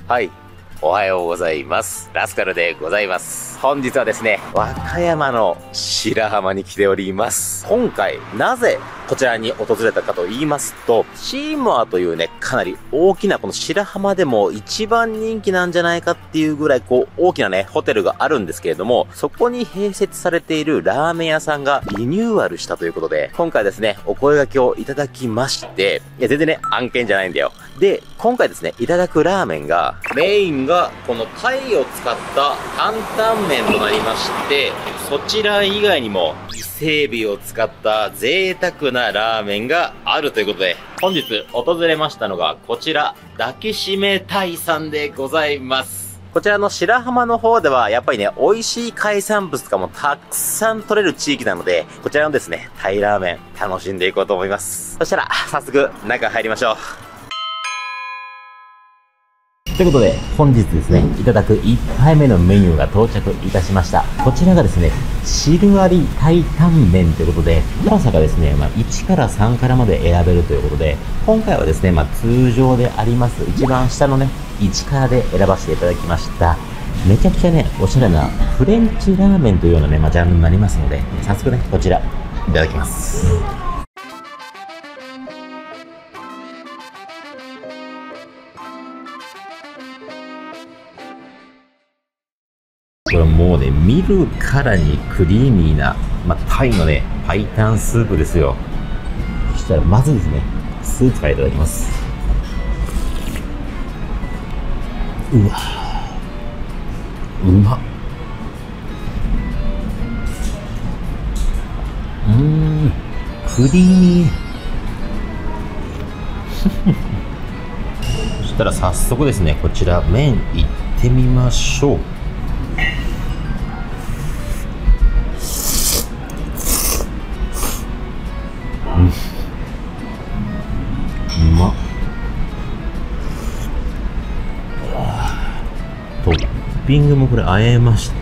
はい。おはようございます。ラスカルでございます。本日はですね、和歌山の白浜に来ております。今回、なぜこちらに訪れたかと言いますと、シーモアというね、かなり大きなこの白浜でも一番人気なんじゃないかっていうぐらい大きなね、ホテルがあるんですけれども、そこに併設されているラーメン屋さんがリニューアルしたということで、今回ですね、お声掛けをいただきまして、全然ね、案件じゃないんだよ。で、今回ですね、いただくラーメンが、メインがこの鯛を使った担々麺となりまして、そちら以外にも伊勢海老を使った贅沢なラーメンがあるということで、本日訪れましたのがこちら、抱きしめ鯛さんでございます。こちらの白浜の方ではやっぱりね、美味しい海産物とかもたくさん取れる地域なので、こちらのですね、タイラーメン楽しんでいこうと思います。そしたら、早速中入りましょう。ということで、本日ですね、いただく1杯目のメニューが到着いたしました。こちらがですね、汁ありタイタン麺ということで、辛さがですね、1から3からまで選べるということで、今回はですね、通常であります、一番下のね、1からで選ばせていただきました。めちゃくちゃね、おしゃれなフレンチラーメンというようなね、ジャンルになりますので、早速ね、こちら、いただきます。これもうね、見るからにクリーミーな、タイのね、パイタンスープですよ。そしたらまずですね、スープからいただきます。うわうまっ。クリーミー。そしたら早速ですね、こちら麺いってみましょう。うまっ。トッピングもこれ和えまして、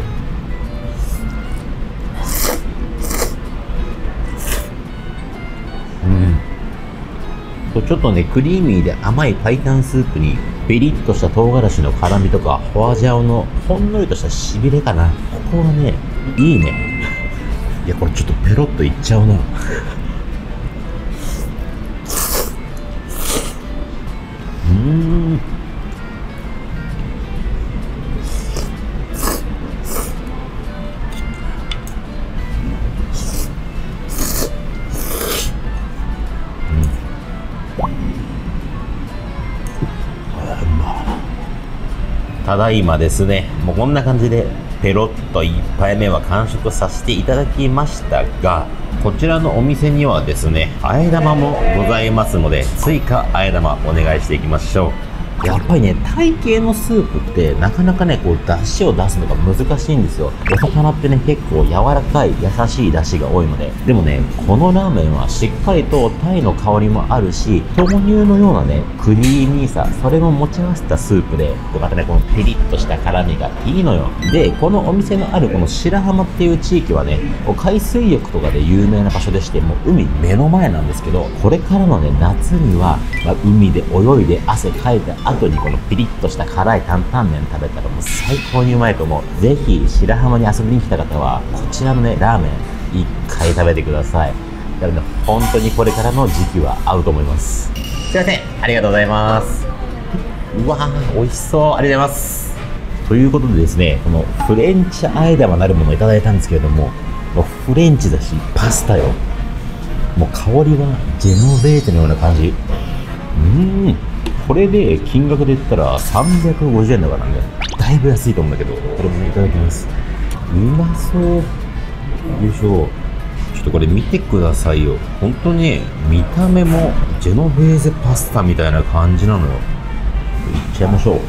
ちょっとね、クリーミーで甘いパイタンスープにピリッとした唐辛子の辛みとかホアジャオのほんのりとしたしびれかな。ここがね、いいね。いや、これちょっとペロッといっちゃうな。ただいまですね、もうこんな感じでペロッと1杯目は完食させていただきましたが、こちらのお店にはですね、和え玉もございますので、追加和え玉お願いしていきましょう。やっぱりね、タイ系のスープってなかなかね、出汁を出すのが難しいんですよ。お魚ってね、結構柔らかい優しい出汁が多いので、でもね、このラーメンはしっかりとタイの香りもあるし、豆乳のようなね、クリーミーさ、それも持ち合わせたスープで、またね、このピリッとした辛みがいいのよ。で、このお店のあるこの白浜っていう地域はね、海水浴とかで有名な場所でして、もう海目の前なんですけど、これからのね、夏には、海で泳いで汗かいた後にこのピリッとした辛い担々麺食べたらもう最高にうまいと思う。ぜひ白浜に遊びに来た方はこちらのね、ラーメン一回食べてください。だからね、本当にこれからの時期は合うと思います。すいません、ありがとうございます。うわー、美味しそう、ありがとうございます。ということでですね、このフレンチ和え玉なるものをいただいたんですけれども、もうフレンチだしパスタよ。もう香りはジェノベーゼのような感じ。これで金額で言ったら350円だからね、だいぶ安いと思うんだけど、これもいただきます。うまそう。よいしょ。ちょっとこれ見てくださいよ。本当に見た目もジェノベーゼパスタみたいな感じなのよ。いっちゃいましょう。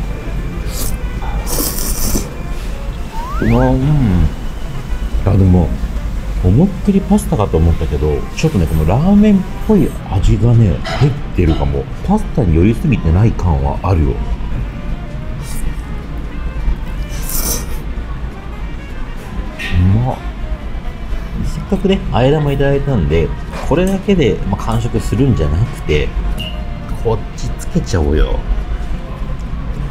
あ、でも思いっきりパスタかと思ったけど、ちょっとね、このラーメンっぽい味がね、入ってるかも。パスタに寄りすぎてない感はあるよ。うまっ。せっかくね、和え玉いただいたんで、これだけで、完食するんじゃなくて、こっちつけちゃおうよ。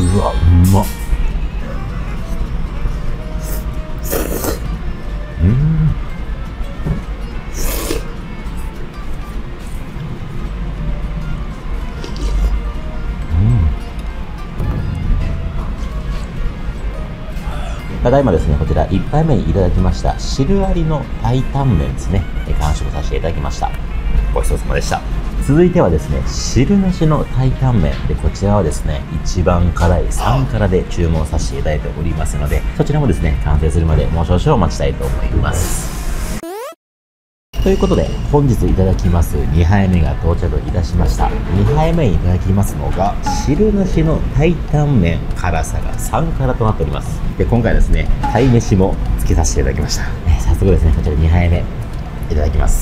うわ、うまっ。ただいまですね、こちら1杯目にいただきました汁ありの鯛タンメンですね、完食させていただきました。ごちそうさまでした。続いてはですね、汁なしの鯛タンメンで、こちらはですね、一番辛い3辛で注文させていただいておりますので、そちらもですね、完成するまでもう少々お待ちたいと思います。ということで、本日いただきます2杯目が到着いたしました。2杯目にいただきますのが、汁なしの鯛タンメン、辛さが3辛となっております。で、今回ですね、鯛飯もつけさせていただきました。早速ですね、こちら2杯目、いただきます。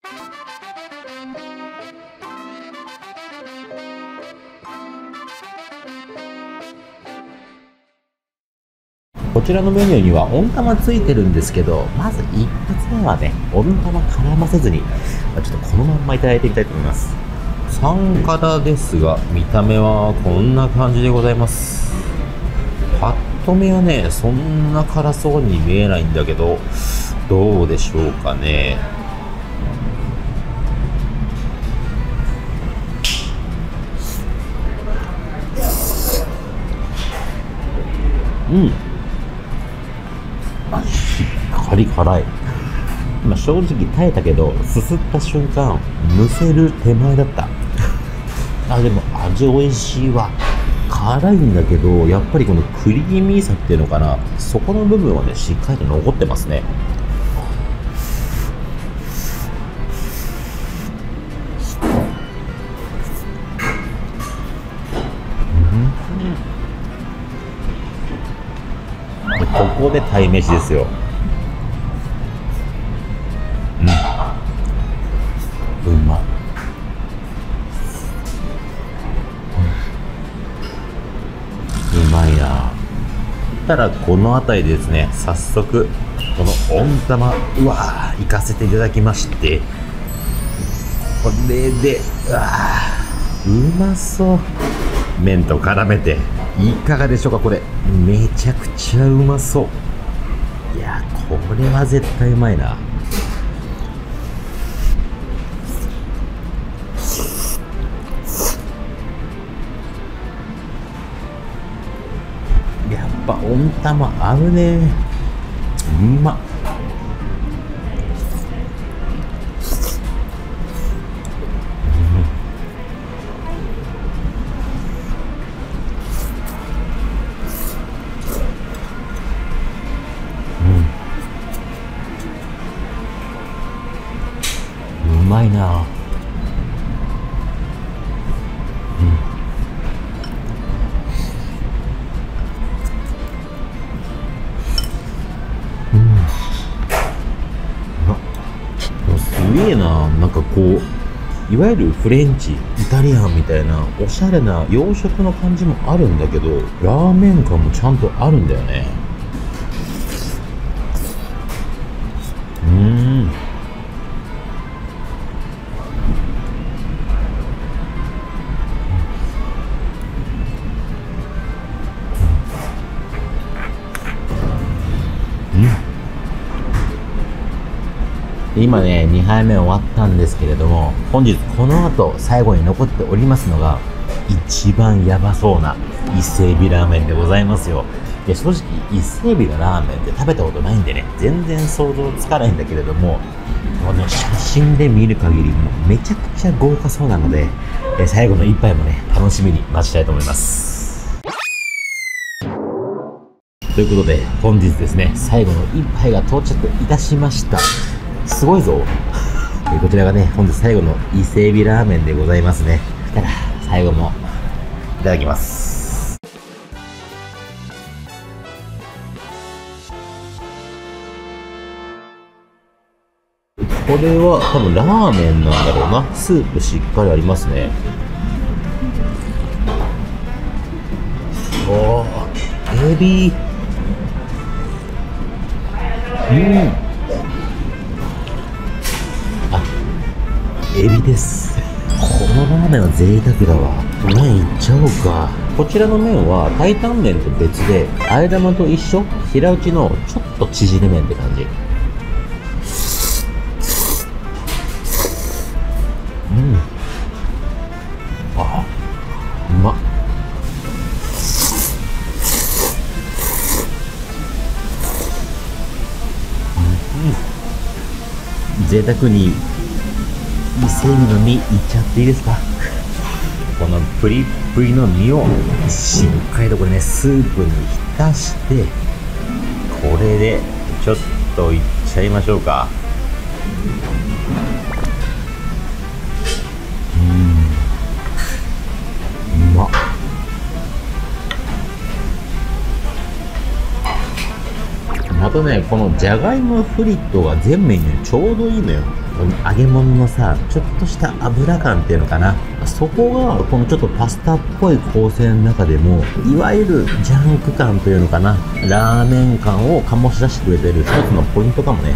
こちらのメニューには温玉ついてるんですけど、まず一発目はね、温玉絡ませずに、ちょっとこのまんまいただいてみたいと思います。3辛ですが、見た目はこんな感じでございます。パッと見はね、そんな辛そうに見えないんだけど、どうでしょうかね。しっかり辛い。正直耐えたけど、すすった瞬間、むせる手前だった。でも味美味しいわ。辛いんだけど、やっぱりこのクリーミーさっていうのかな、そこの部分はね、しっかりと残ってますね。ここで鯛めしですよ。うまい。うまいな。たらこの辺りでですね、早速この温玉、うわー、行かせていただきまして、これでうまそう。麺と絡めていかがでしょうか。これめちゃくちゃうまそう。いや、これは絶対うまいな。やっぱ温玉合うね。うまっ。うまいな。すげえな。なんかこういわゆるフレンチ、イタリアンみたいなおしゃれな洋食の感じもあるんだけど、ラーメン感もちゃんとあるんだよね。今ね、2杯目終わったんですけれども、本日この後最後に残っておりますのが、一番やばそうな伊勢海老ラーメンでございますよ。で、正直伊勢海老のラーメンって食べたことないんでね、全然想像つかないんだけれども、この写真で見る限りもうめちゃくちゃ豪華そうなので、最後の一杯もね、楽しみに待ちたいと思います。ということで、本日ですね、最後の一杯が到着いたしました。すごいぞ。こちらがね、本日最後の伊勢海老ラーメンでございますね。ただ最後もいただきます。これは多分ラーメンなんだろうな。スープしっかりありますね。おー、エビ。エビです。このラーメンは贅沢だわ。麺いっちゃおうか。 こちらの麺は担々麺と別で、あえ玉と一緒、平打ちのちょっと縮れ麺って感じ。あ、うまっ。贅沢に伊勢海老の身いっちゃっていいですか。このプリップリの身をしっかりとこれね、スープに浸して、これでちょっといっちゃいましょうか。うまっ。またね、このじゃがいもフリットが全メニューちょうどいいのよ。この揚げ物のさ、ちょっとした油感っていうのかな。そこが、このちょっとパスタっぽい構成の中でも、いわゆるジャンク感というのかな。ラーメン感を醸し出してくれてる一つのポイントかもね。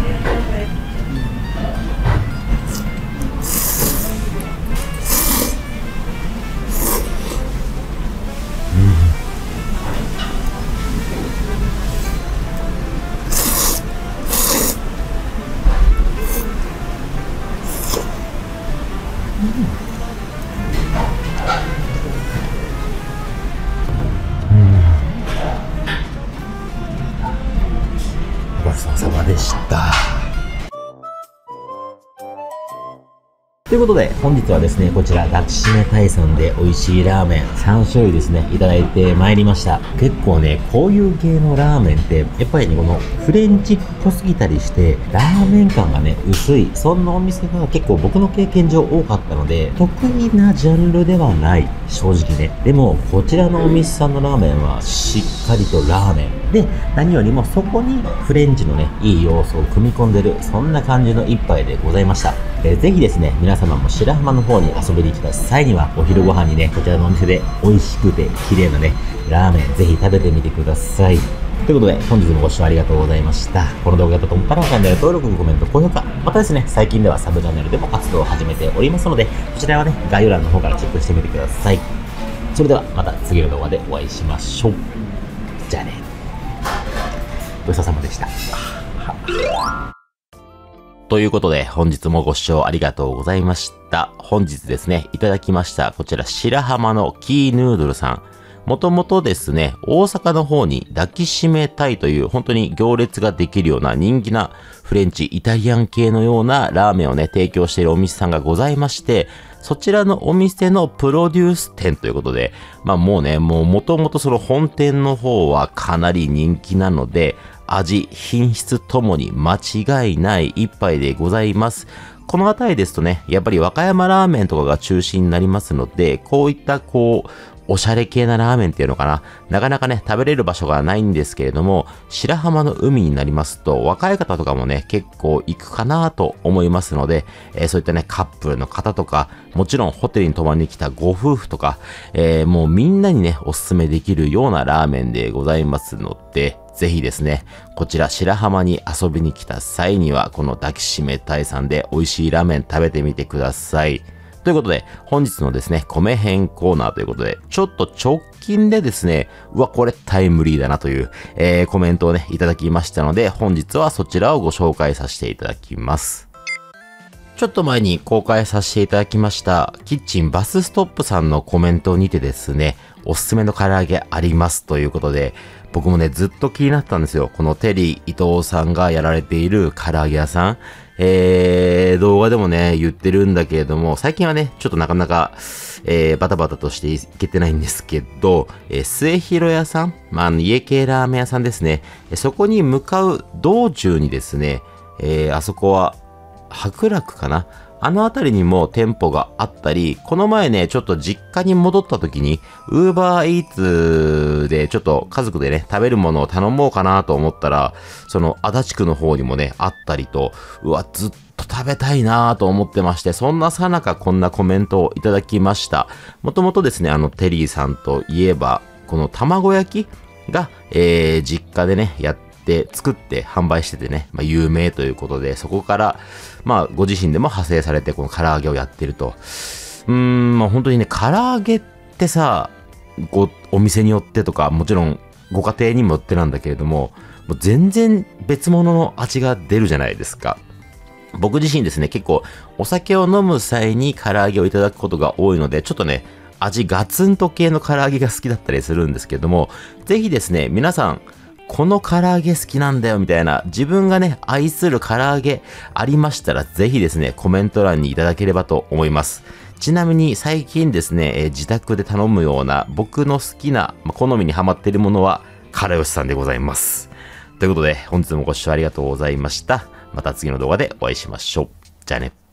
ごちそうさまでした。ということで、本日はですね、こちら、抱きしめタイさんで美味しいラーメン3種類ですね、いただいてまいりました。結構ね、こういう系のラーメンって、やっぱりね、このフレンチっぽすぎたりして、ラーメン感がね、薄い、そんなお店が結構僕の経験上多かったので、得意なジャンルではない、正直ね。でも、こちらのお店さんのラーメンは、しっかりとラーメン。で、何よりもそこにフレンチのね、いい要素を組み込んでる、そんな感じの一杯でございました。ぜひですね、皆様も白浜の方に遊びに来た際には、お昼ご飯にね、こちらのお店で美味しくて綺麗なね、ラーメンぜひ食べてみてください。ということで、本日もご視聴ありがとうございました。この動画だったと思ったら、チャンネル登録、コメント、高評価。またですね、最近ではサブチャンネルでも活動を始めておりますので、こちらはね、概要欄の方からチェックしてみてください。それでは、また次の動画でお会いしましょう。じゃあね。ごちそうさまでした。ということで、本日もご視聴ありがとうございました。本日ですね、いただきました、こちら白浜のキーヌードルさん。もともとですね、大阪の方に抱きしめたいという本当に行列ができるような人気なフレンチ、イタリアン系のようなラーメンをね、提供しているお店さんがございまして、そちらのお店のプロデュース店ということで、まあもうね、もともとその本店の方はかなり人気なので、味、品質ともに間違いない一杯でございます。この辺りですとね、やっぱり和歌山ラーメンとかが中心になりますので、こういったおしゃれ系なラーメンっていうのかな。なかなかね、食べれる場所がないんですけれども、白浜の海になりますと、若い方とかもね、結構行くかなと思いますので、そういったね、カップルの方とか、もちろんホテルに泊まりに来たご夫婦とか、もうみんなにね、おすすめできるようなラーメンでございますので、ぜひですね、こちら白浜に遊びに来た際には、この抱きしめたいさんで美味しいラーメン食べてみてください。ということで、本日のですね、米編コーナーということで、ちょっと直近でですね、これタイムリーだなという、コメントをね、いただきましたので、本日はそちらをご紹介させていただきます。ちょっと前に公開させていただきました、キッチンバスストップさんのコメントにてですね、おすすめの唐揚げありますということで、僕もね、ずっと気になったんですよ。このテリー伊藤さんがやられている唐揚げ屋さん。動画でもね、言ってるんだけれども、最近はね、ちょっとなかなか、バタバタとしていけてないんですけど、末広屋さん、家系ラーメン屋さんですね。そこに向かう道中にですね、あそこは、白楽かな、あの辺りにも店舗があったり、この前ね、ちょっと実家に戻った時に、ウーバーイーツでちょっと家族でね、食べるものを頼もうかなと思ったら、その足立区の方にもね、あったりと、ずっと食べたいなと思ってまして、そんなさなかこんなコメントをいただきました。もともとですね、テリーさんといえば、この卵焼きが、実家でね、作って販売しててね、有名ということで、そこから、ご自身でも派生されて、この唐揚げをやってると。本当にね、唐揚げってさ、 お店によってとか、もちろんご家庭にもよってなんだけれども、もう全然別物の味が出るじゃないですか。僕自身ですね、結構お酒を飲む際に唐揚げをいただくことが多いので、ちょっとね、味ガツンと系の唐揚げが好きだったりするんですけども、ぜひですね、皆さん、この唐揚げ好きなんだよみたいな、自分がね、愛する唐揚げありましたら、ぜひですね、コメント欄にいただければと思います。ちなみに最近ですね、自宅で頼むような僕の好きな、好みにハマっているものは、からよしさんでございます。ということで、本日もご視聴ありがとうございました。また次の動画でお会いしましょう。じゃあね。